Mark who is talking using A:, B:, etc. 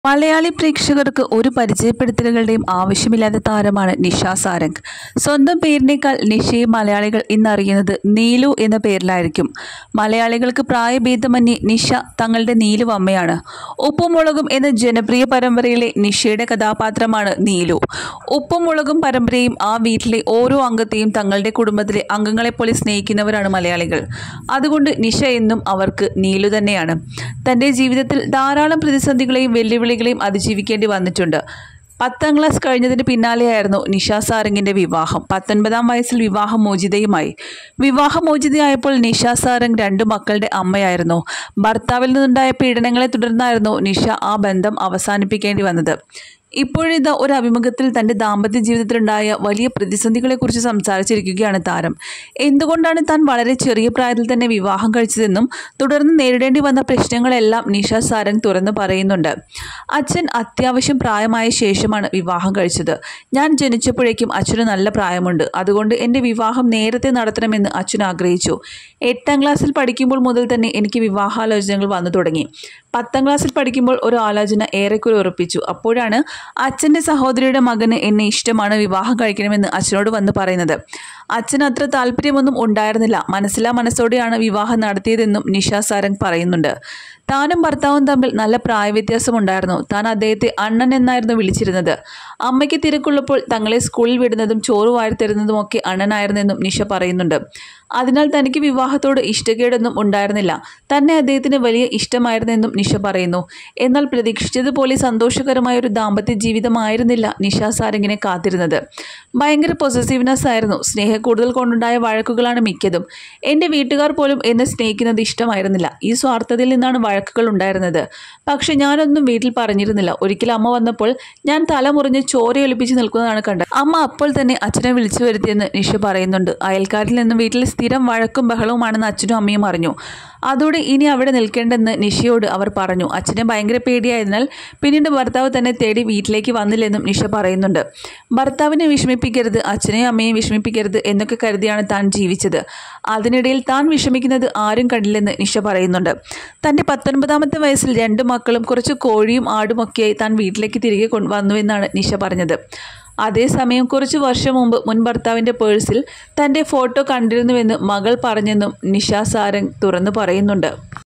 A: മലയാളി പ്രേക്ഷകർക്ക് ഒരു പരിചയപ്പെടുത്തലുകളുടെയും ആവശ്യമില്ലാത്ത താരമാണ് നിഷ സാരംഗ്. സ്വന്തം പേരിനേക്കാൾ നിഷയെ മലയാളികൾ ഇന്നറിയുന്നത് നീലു എന്ന പേരിലായിരിക്കും. മലയാളികൾക്ക് പ്രായഭേദമന്യേ നിഷ തങ്ങളുടെ നീലു അമ്മയാണ്. ഉപ്പും മുളകും എന്ന ജനപ്രിയ പരമ്പരയിലെ നിഷയുടെ കഥാപാത്രമാണ് നീലു. ഉപ്പും മുളകും പരമ്പരയും ആ വീട്ടിലെ ഓരോ അംഗത്തെയും തങ്ങളുടെ കുടുംബത്തിലെ അംഗങ്ങളെപ്പോലെ സ്നേഹിക്കുന്നവരാണ് മലയാളികൾ. അതുകൊണ്ട് നിഷ എന്നും അവർക്ക് നീലു തന്നെയാണ്. തൻ്റെ ജീവിതത്തിൽ ധാരാളം പ്രതിസന്ധികളെയും വെല്ലുവിളികളെയും അതിജീവിക്കേണ്ടി വന്നിട്ടുണ്ട്. 10ാം ക്ലാസ് കഴിഞ്ഞതിന് പിന്നാലെയായിരുന്നു നിഷ സാരംഗിന്റെ വിവാഹം. 19ാം വയസ്സിൽ വിവാഹമോചിതയുമായി. വിവാഹമോചിതയായപ്പോൾ നിഷ സാരംഗ് 2 മക്കളുടെ അമ്മയായിരുന്നു. ഭർത്താവിൽ നിന്നുണ്ടായ പീഡനങ്ങളെ തുടർന്നായിരുന്നു നിഷ ആ ബന്ധം അവസാനിപ്പിക്കേണ്ടി വന്നത്. ഇപ്പോഴിതാ ഒരു അഭിമുഖത്തിൽ തൻ്റെ ദാമ്പത്യ ജീവിതത്തിലുണ്ടായ വലിയ പ്രതിസന്ധികളെക്കുറിച്ച് സംസാരിച്ചിരിക്കുകയാണ് താരം. എന്തുകൊണ്ടാണ് താൻ വളരെ ചെറിയ പ്രായത്തിൽ തന്നെ വിവാഹം കഴിച്ചതെന്നും തുടർന്ന് നേരിടേണ്ടി വന്ന പ്രശ്നങ്ങളെല്ലാം നിഷ സാരംഗ് തുറന്നു പറയുന്നുണ്ട്. അച്ഛൻ അത്യാവശ്യം പ്രായമായ ശേഷമാണ് വിവാഹം കഴിച്ചത്. ഞാൻ ജനിച്ചപ്പോഴേക്കും അച്ഛന് നല്ല പ്രായമുണ്ട്. അതുകൊണ്ട് എൻ്റെ വിവാഹം നേരത്തെ നടത്തണമെന്ന് അച്ഛൻ ആഗ്രഹിച്ചു. 8ാം ക്ലാസ്സിൽ പഠിക്കുമ്പോൾ മുതൽ തന്നെ എനിക്ക് വിവാഹാലോചനകൾ വന്നു തുടങ്ങി. 10ാം ക്ലാസ്സിൽ പഠിക്കുമ്പോൾ ഒരു ആലോചന ഏറെക്കുറെ ഉറപ്പിച്ചു. അപ്പോഴാണ് അച്ഛൻ്റെ സഹോദരിയുടെ മകന് എന്നെ ഇഷ്ടമാണ്, വിവാഹം കഴിക്കണമെന്ന് അച്ഛനോട് വന്ന് പറയുന്നത്. അച്ഛന് അത്ര താല്പര്യമൊന്നും ഉണ്ടായിരുന്നില്ല. മനസ്സോടെയാണ് വിവാഹം നടത്തിയതെന്നും നിഷ സാരംഗ് പറയുന്നുണ്ട്. താനും ഭർത്താവും തമ്മിൽ നല്ല പ്രായവ്യത്യാസമുണ്ടായിരുന്നു. താൻ അദ്ദേഹത്തെ അണ്ണൻ എന്നായിരുന്നു വിളിച്ചിരുന്നത്. അമ്മയ്ക്ക് തിരക്കുള്ളപ്പോൾ തങ്ങളെ സ്കൂളിൽ വിടുന്നതും ചോറ് വാരിത്തരുന്നതും ഒക്കെ അണ്ണനായിരുന്നെന്നും നിഷ പറയുന്നുണ്ട്. അതിനാൽ തനിക്ക് വിവാഹത്തോട് ഇഷ്ടക്കേടൊന്നും ഉണ്ടായിരുന്നില്ല. തന്നെ അദ്ദേഹത്തിന് വലിയ ഇഷ്ടമായിരുന്നെന്നും നിഷ പറയുന്നു. എന്നാൽ പ്രതീക്ഷിച്ചതുപോലെ സന്തോഷകരമായ ഒരു ദാമ്പത്യ ജീവിതമായിരുന്നില്ല നിഷ സാരംഗിനെ കാത്തിരുന്നത്. ഭയങ്കര പൊസസീവ്നെസ് ആയിരുന്നു. സ്നേഹക്കൂടുതൽ കൊണ്ടുണ്ടായ വഴക്കുകളാണ് മിക്കതും. എൻ്റെ വീട്ടുകാർ പോലും എന്നെ സ്നേഹിക്കുന്നത് ഇഷ്ടമായിരുന്നില്ല. ഈ സ്വാർത്ഥതയിൽ നിന്നാണ് വഴക്കുകൾ ഉണ്ടായിരുന്നത്. പക്ഷെ ഞാനൊന്നും വീട്ടിൽ പറഞ്ഞിരുന്നില്ല. ഒരിക്കൽ അമ്മ വന്നപ്പോൾ ഞാൻ തലമുറിഞ്ഞ് ചോരയൊലിപ്പിച്ച് നിൽക്കുന്നതാണ് കണ്ടത്. അമ്മ അപ്പോൾ തന്നെ അച്ഛനെ വിളിച്ചു വരുത്തിയെന്ന് നിഷ പറയുന്നുണ്ട്. അയൽക്കാരിൽ നിന്നും വീട്ടിൽ സ്ഥിരം വഴക്കും ബഹളവുമാണെന്ന് അച്ഛനും അമ്മയും അറിഞ്ഞു. അതോടെ ഇനി അവിടെ നിൽക്കേണ്ടെന്ന് നിഷയോട് അവർ പറഞ്ഞു. അച്ഛനെ ഭയങ്കര പേടിയായതിനാൽ പിന്നീട് ഭർത്താവ് തന്നെ തേടി വീട്ടിലേക്ക് വന്നില്ലെന്നും നിഷ പറയുന്നുണ്ട്. ഭർത്താവിനെ വിഷമിപ്പിക്കരുത്, അച്ഛനെയും അമ്മയെയും വിഷമിപ്പിക്കരുത് എന്നൊക്കെ കരുതിയാണ് താൻ ജീവിച്ചത്. അതിനിടയിൽ താൻ വിഷമിക്കുന്നത് ആരും കണ്ടില്ലെന്ന് നിഷ പറയുന്നുണ്ട്. തൻ്റെ 19ാമത്തെ വയസ്സിൽ 2 മക്കളും കുറച്ച് കോഴിയും ആടുമൊക്കെയായി താൻ വീട്ടിലേക്ക് തിരികെ വന്നുവെന്നാണ് നിഷ പറഞ്ഞത്. അതേസമയം കുറച്ചു വർഷം മുമ്പ് മുൻ ഭർത്താവിൻ്റെ പേഴ്സിൽ തൻ്റെ ഫോട്ടോ കണ്ടിരുന്നുവെന്ന് മകൾ പറഞ്ഞെന്നും നിഷ സാരംഗ് തുറന്നു പറയുന്നുണ്ട്.